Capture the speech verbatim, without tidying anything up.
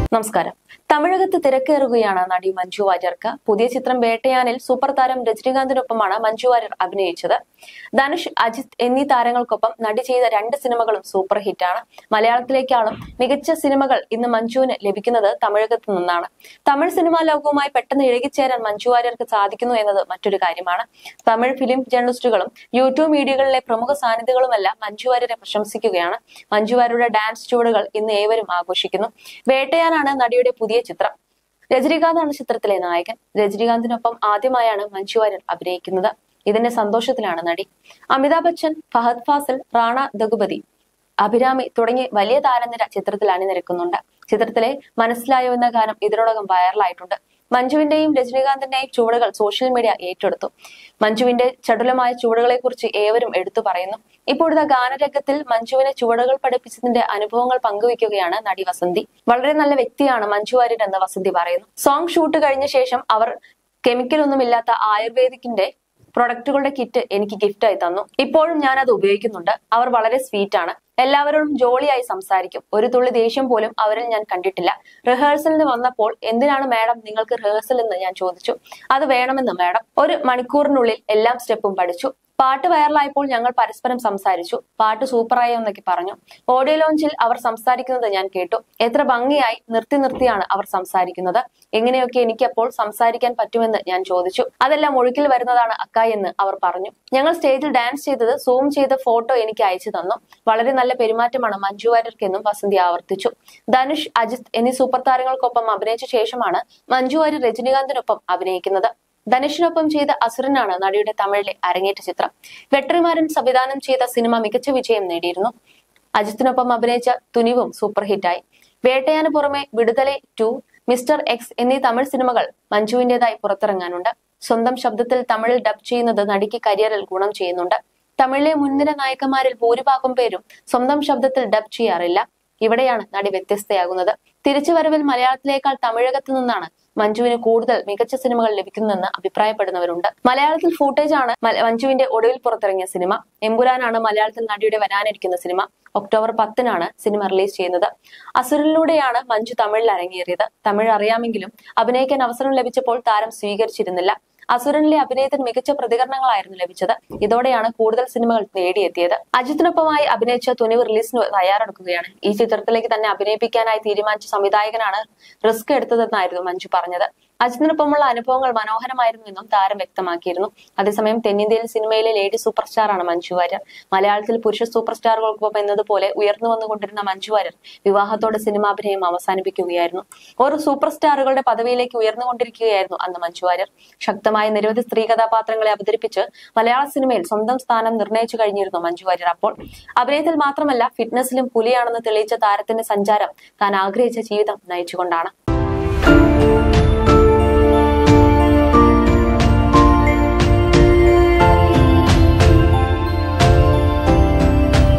നമസ്കാരം. തമിഴകത്ത് തിരക്കേറുകയാണ് നടി മഞ്ജു വാര്യർക്ക്. പുതിയ ചിത്രം വേട്ടയാനിൽ സൂപ്പർ താരം രജനീകാന്തിനൊപ്പമാണ് മഞ്ജു വാര്യർ അഭിനയിച്ചത്. ധനുഷ്, അജിത് എന്നീ താരങ്ങൾക്കൊപ്പം നടി ചെയ്ത രണ്ട് സിനിമകളും സൂപ്പർ ഹിറ്റാണ്. മലയാളത്തിലേക്കാളും മികച്ച സിനിമകൾ ഇന്ന് മഞ്ജുവിന് ലഭിക്കുന്നത് തമിഴകത്ത് നിന്നാണ്. തമിഴ് സിനിമാ ലോകവുമായി പെട്ടെന്ന് ഇഴകിച്ചേരാൻ മഞ്ജു വാര്യർക്ക് സാധിക്കുന്നു എന്നത് മറ്റൊരു കാര്യമാണ്. തമിഴ് ഫിലിം ജേർണലിസ്റ്റുകളും യൂട്യൂബ് മീഡിയകളിലെ പ്രമുഖ സാന്നിധ്യങ്ങളുമെല്ലാം മഞ്ജു വാര്യരെ പ്രശംസിക്കുകയാണ്. മഞ്ജു വാര്യരുടെ ഡാൻസ് ചുവടുകൾ ഇന്ന് ഏവരും ആഘോഷിക്കുന്നു. വേട്ടയാൻ നടിയുടെ പുതിയ ചിത്രം. രജനീകാന്താണ് ചിത്രത്തിലെ നായകൻ. രജനീകാന്തിനൊപ്പം ആദ്യമായാണ് മഞ്ജു വാര്യർ അഭിനയിക്കുന്നത്. ഇതിന്റെ സന്തോഷത്തിലാണ് നടി. അമിതാഭ് ബച്ചൻ, ഫഹദ് ഫാസിൽ, റാണ ദഗുപതി, അഭിരാമി തുടങ്ങി വലിയ താരനിര ചിത്രത്തിൽ അണിനിരക്കുന്നുണ്ട്. ചിത്രത്തിലെ മനസ്സിലായോ എന്ന ഗാനം ഇതിനോടകം വൈറലായിട്ടുണ്ട്. മഞ്ജുവിന്റെയും രജനീകാന്തിന്റെയും ചുവടുകൾ സോഷ്യൽ മീഡിയ ഏറ്റെടുത്തു. മഞ്ജുവിന്റെ ചടുലമായ ചുവടുകളെ കുറിച്ച് ഏവരും എടുത്തു പറയുന്നു. ഇപ്പോഴത്തെ ഗാനരംഗത്തിൽ മഞ്ജുവിനെ ചുവടുകൾ പഠിപ്പിച്ചതിന്റെ അനുഭവങ്ങൾ പങ്കുവയ്ക്കുകയാണ് നടി വസന്തി. വളരെ നല്ല വ്യക്തിയാണ് മഞ്ജു വാര്യർ എന്ന് വസന്തി പറയുന്നു. സോങ് ഷൂട്ട് കഴിഞ്ഞ ശേഷം അവർ കെമിക്കൽ ഒന്നുമില്ലാത്ത ആയുർവേദിക്കിന്റെ പ്രൊഡക്റ്റുകളുടെ കിറ്റ് എനിക്ക് ഗിഫ്റ്റായി തന്നു. ഇപ്പോഴും ഞാൻ അത് ഉപയോഗിക്കുന്നുണ്ട്. അവർ വളരെ സ്വീറ്റ് ആണ്. എല്ലാവരോടും ജോളിയായി സംസാരിക്കും. ഒരു തുള്ളി ദേഷ്യം പോലും അവരിൽ ഞാൻ കണ്ടിട്ടില്ല. റിഹേഴ്സലിന് വന്നപ്പോൾ എന്തിനാണ് മാഡം നിങ്ങൾക്ക് റിഹേഴ്സൽ എന്ന് ഞാൻ ചോദിച്ചു. അത് വേണമെന്ന് മാഡം. ഒരു മണിക്കൂറിനുള്ളിൽ എല്ലാം സ്റ്റെപ്പും പഠിച്ചു. പാട്ട് വൈറലായപ്പോൾ ഞങ്ങൾ പരസ്പരം സംസാരിച്ചു. പാട്ട് സൂപ്പറായോ എന്നൊക്കെ പറഞ്ഞു. ഓഡിയോ ലോഞ്ചിൽ അവർ സംസാരിക്കുന്നത് ഞാൻ കേട്ടു. എത്ര ഭംഗിയായി നിർത്തി നിർത്തിയാണ് അവർ സംസാരിക്കുന്നത്. എങ്ങനെയൊക്കെ എനിക്ക് അപ്പോൾ സംസാരിക്കാൻ പറ്റുമെന്ന് ഞാൻ ചോദിച്ചു. അതെല്ലാം ഒഴുക്കിൽ വരുന്നതാണ് അക്കായി എന്ന് അവർ പറഞ്ഞു. ഞങ്ങൾ സ്റ്റേജിൽ ഡാൻസ് ചെയ്തത് സൂം ചെയ്ത ഫോട്ടോ എനിക്ക് അയച്ചു തന്നു. വളരെ നല്ല പെരുമാറ്റമാണ് മഞ്ജു വാര്യർക്കെന്നും വസന്തി ആവർത്തിച്ചു. ധനുഷ്, അജിത് എന്നീ സൂപ്പർ താരങ്ങൾക്കൊപ്പം അഭിനയിച്ച ശേഷമാണ് മഞ്ജു വാര്യർ രജനീകാന്തിനൊപ്പം അഭിനയിക്കുന്നത്. ധനുഷിനൊപ്പം ചെയ്ത അസുരനാണ് നടിയുടെ തമിഴിലെ അരങ്ങേറ്റ ചിത്രം. വെട്രിമാരൻ സംവിധാനം ചെയ്ത സിനിമ മികച്ച വിജയം നേടിയിരുന്നു. അജിത്തിനൊപ്പം അഭിനയിച്ച തുനിവും സൂപ്പർ ഹിറ്റായി. വേട്ടയാന് പുറമെ വിടുതലെ ടു, മിസ്റ്റർ എക്സ് എന്നീ തമിഴ് സിനിമകൾ മഞ്ജുവിന്റേതായി പുറത്തിറങ്ങാനുണ്ട്. സ്വന്തം ശബ്ദത്തിൽ തമിഴിൽ ഡബ് ചെയ്യുന്നത് നടിക്ക് കരിയറിൽ ഗുണം ചെയ്യുന്നുണ്ട്. തമിഴിലെ മുൻനിര നായകന്മാരിൽ ഭൂരിഭാഗം പേരും സ്വന്തം ശബ്ദത്തിൽ ഡബ് ചെയ്യാറില്ല. ഇവിടെയാണ് നടി വ്യത്യസ്തയാകുന്നത്. തിരിച്ചുവരവിൽ മലയാളത്തിലേക്കാൾ തമിഴകത്ത് നിന്നാണ് മഞ്ജുവിന് കൂടുതൽ മികച്ച സിനിമകൾ ലഭിക്കുന്നതെന്ന് അഭിപ്രായപ്പെടുന്നവരുണ്ട്. മലയാളത്തിൽ ഫൂട്ടേജ് ആണ് മഞ്ജുവിന്റെ ഒടുവിൽ പുറത്തിറങ്ങിയ സിനിമ. എമ്പുരാനാണ് മലയാളത്തിൽ നടിയുടെ വരാനിരിക്കുന്ന സിനിമ. ഒക്ടോബർ പത്തിനാണ് സിനിമ റിലീസ് ചെയ്യുന്നത്. അസുരനിലൂടെയാണ് മഞ്ജു തമിഴിൽ അരങ്ങേറിയത്. തമിഴ് അറിയാമെങ്കിലും അഭിനയിക്കാൻ അവസരം ലഭിച്ചപ്പോൾ താരം സ്വീകരിച്ചിരുന്നില്ല. അസുരനിലെ അഭിനയത്തിന് മികച്ച പ്രതികരണങ്ങളായിരുന്നു ലഭിച്ചത്. ഇതോടെയാണ് കൂടുതൽ സിനിമകൾ നേടിയെത്തിയത്. അജിത്തിനൊപ്പമായി അഭിനയിച്ച തുനിവ് റിലീസിന് തയ്യാറെടുക്കുകയാണ്. ഈ ചിത്രത്തിലേക്ക് തന്നെ അഭിനയിപ്പിക്കാനായി തീരുമാനിച്ച സംവിധായകനാണ് റിസ്ക് എടുത്തതെന്നായിരുന്നു മഞ്ജു പറഞ്ഞത്. അജിത്തിനൊപ്പമുള്ള അനുഭവങ്ങൾ മനോഹരമായിരുന്നുവെന്നും താരം വ്യക്തമാക്കിയിരുന്നു. അതേസമയം തെന്നിന്ത്യയിൽ സിനിമയിലെ ലേഡി സൂപ്പർ സ്റ്റാറാണ് മഞ്ജു വാര്യർ. മലയാളത്തിൽ പുരുഷ സൂപ്പർ സ്റ്റാറുകൾക്കൊപ്പം എന്നതുപോലെ ഉയർന്നു വന്നുകൊണ്ടിരുന്ന മഞ്ജു വാര്യർ വിവാഹത്തോടെ സിനിമാഭിനയം അവസാനിപ്പിക്കുകയായിരുന്നു. ഓരോ സൂപ്പർ സ്റ്റാറുകളുടെ പദവിയിലേക്ക് ഉയർന്നുകൊണ്ടിരിക്കുകയായിരുന്നു അന്ന് മഞ്ജു വാര്യർ. ശക്തമായ നിരവധി സ്ത്രീ കഥാപാത്രങ്ങളെ അവതരിപ്പിച്ച് മലയാള സിനിമയിൽ സ്വന്തം സ്ഥാനം നിർണയിച്ചു കഴിഞ്ഞിരുന്നു മഞ്ജു വാര്യർ. അപ്പോൾ അഭിനയത്തിൽ മാത്രമല്ല ഫിറ്റ്നസിലും പുലിയാണെന്ന് തെളിയിച്ച താരത്തിന്റെ സഞ്ചാരം താൻ ആഗ്രഹിച്ച ജീവിതം നയിച്ചുകൊണ്ടാണ്.